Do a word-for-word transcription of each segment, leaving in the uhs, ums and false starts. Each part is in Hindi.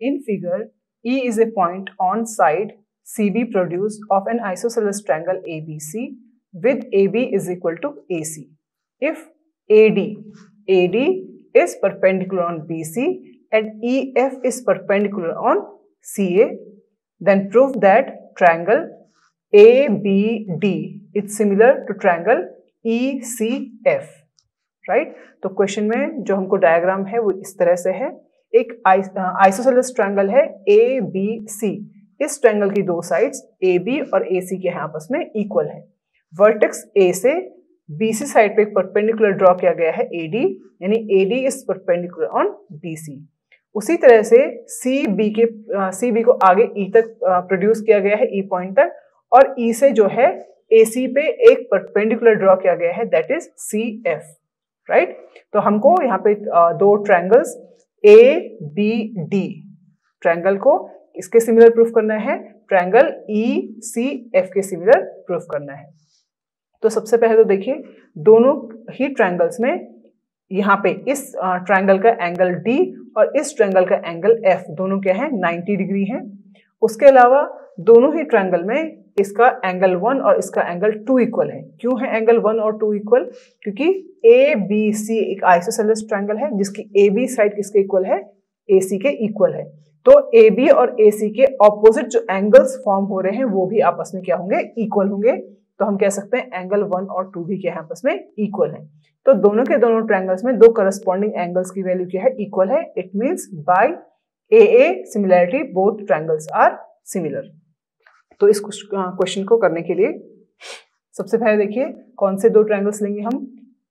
In figure, E is a point on side C B produced of an isosceles triangle A B C with A B is equal to A C. If A D, A D is perpendicular on B C and E F is perpendicular on C A, then prove that triangle A B D is similar to triangle E C F. Right, तो क्वेश्चन में जो हमको डायग्राम है वो इस तरह से है। एक आइसोसेलेस ट्रायंगल है ए बी सी। इस ट्रायंगल की दो साइड्स ए बी और ए सी के आपस में इक्वल है। वर्टेक्स ए से बी सी साइड पे एक परपेंडिकुलर ड्रॉ किया गया है ए डी, यानी A D is perpendicular on B C. उसी तरह से सी बी के सी बी को आगे ई e तक प्रोड्यूस किया गया है, ई e पॉइंट तक, और ई e से जो है ए सी पे एक परपेंडिकुलर ड्रॉ किया गया है, that is C F. Right, तो हमको यहाँ पे दो triangles A B D triangle को इसके सिमिलर प्रूफ करना है, ट्रायंगल ई सी एफ के सिमिलर प्रूफ करना है। तो सबसे पहले तो देखिए दोनों ही ट्रायंगल्स में यहाँ पे इस ट्रायंगल का एंगल डी और इस ट्रायंगल का एंगल एफ दोनों क्या है, नाइंटी डिग्री है। उसके अलावा दोनों ही ट्रायंगल में इसका एंगल वन और इसका एंगल टू इक्वल है। क्यों है एंगल वन और टू इक्वल? क्योंकि ए बी सी एक आइसोसेलेस ट्रायंगल है जिसकी ए बी साइड किसके इक्वल है, ए सी के इक्वल है। तो ए बी और ए सी के ऑपोजिट जो एंगल्स फॉर्म हो रहे हैं वो भी आपस में क्या होंगे, इक्वल होंगे। तो हम कह सकते हैं एंगल वन और टू भी क्या है, आपस में इक्वल है। तो दोनों के दोनों ट्रायंगल्स में दो करस्पॉन्डिंग एंगल्स की वैल्यू क्या है, इक्वल है। It means by A A similarity both triangles are similar. तो इस क्वेश्चन को करने के लिए सबसे पहले देखिए कौन से दो ट्रायंगल्स लेंगे हम।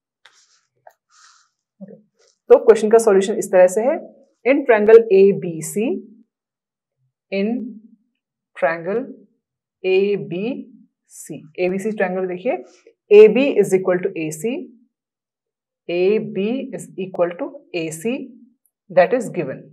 तो क्वेश्चन का सॉल्यूशन इस तरह से है, in triangle A B C, in triangle A B C, A B C triangle देखिए A B is equal to A C, A B is equal to A C, that is given.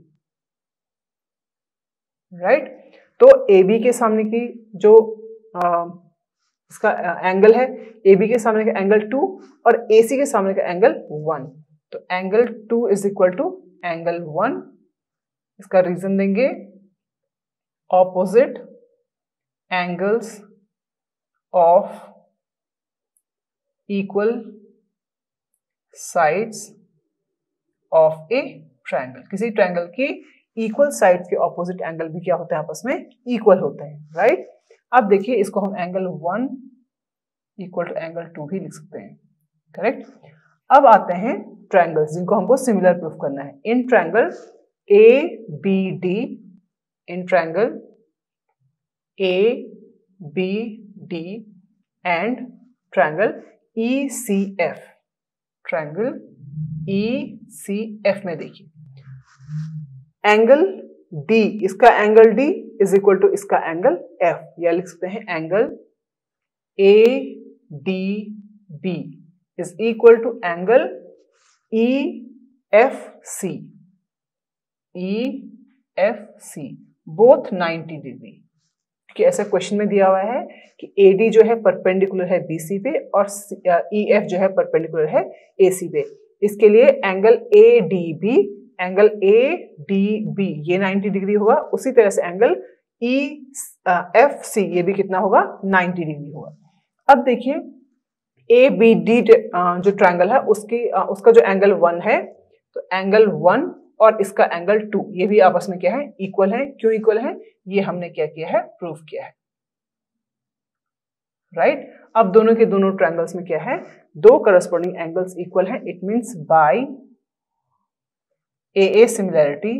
Right, तो ए बी के सामने की जो आ, इसका एंगल है, ए बी के सामने का एंगल टू और ए सी के सामने का एंगल वन। तो angle two is equal to angle one. इसका रीजन देंगे, opposite angles of equal sides of a triangle. किसी ट्रायंगल की इक्वल साइड्स के ऑपोजिट एंगल भी क्या होते हैं, आपस में इक्वल होते हैं। राइट, अब देखिए इसको हम angle one equal to angle two भी लिख सकते हैं। करेक्ट। अब आते हैं ट्रायंगल्स जिनको हमको सिमिलर प्रूफ करना है। In triangle A B D, in triangle A B D and triangle E C F, triangle E C F में देखिए एंगल D, इसका angle D is equal to इसका एंगल F, या लिख सकते हैं angle A D B is equal to angle E F C, E F C both ninety degree. कि ऐसा क्वेश्चन में दिया हुआ है कि A D जो है परपेंडिकुलर है B C पे और E F जो है परपेंडिकुलर है A C पे। इसके लिए angle A D B, angle A D B ये नाइंटी डिग्री होगा। उसी तरह से एंगल ई एफ सी ये भी कितना होगा, नाइंटी डिग्री होगा। अब देखिए ए बी डी जो ट्रायंगल है उसकी uh, उसका जो एंगल वन है, तो एंगल वन और इसका एंगल टू ये भी आपस में क्या है, इक्वल है। क्यों इक्वल है, ये हमने क्या किया है, प्रूफ किया है। Right right? अब दोनों के दोनों ट्रायंगल्स में क्या है, दो करस्पॉन्डिंग एंगल्स इक्वल है। It means by A A similarity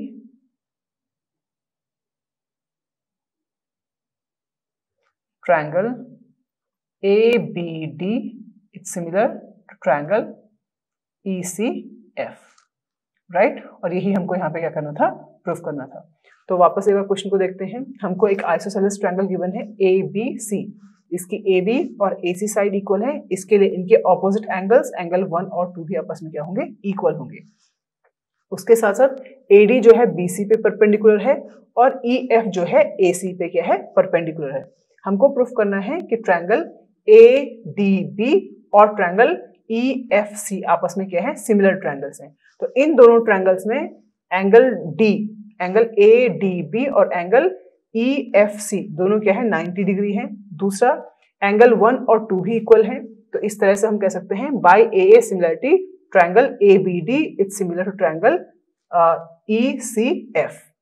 triangle A B D it's similar to triangle E C F, right. और यही हमको यहाँ पे क्या करना था, प्रूफ करना था। तो वापस एक बार क्वेश्चन को देखते हैं। हमको एक आइसोसेलेस ट्रायंगल गिवन है A B C, इसकी A B और A C साइड इक्वल है। इसके लिए इनके ऑपोजिट एंगल्स एंगल वन और टू भी आपस में क्या होंगे, इक्वल होंगे। उसके साथ साथ A D जो है B C पे परपेंडिकुलर है और E F जो है A C पे क्या है, परपेंडिकुलर है। हमको प्रूफ करना है कि ट्रायंगल A D B और ट्रायंगल E F C आपस में क्या है, सिमिलर ट्रायंगल्स हैं। तो इन दोनों ट्रायंगल्स में angle D angle A D B और एंगल ई एफ सी दोनों क्या है नाइंटी डिग्री है। दूसरा एंगल वन और टू भी इक्वल है, तो इस तरह से हम कह सकते हैं by A A similarity triangle A B D is similar to triangle E C F.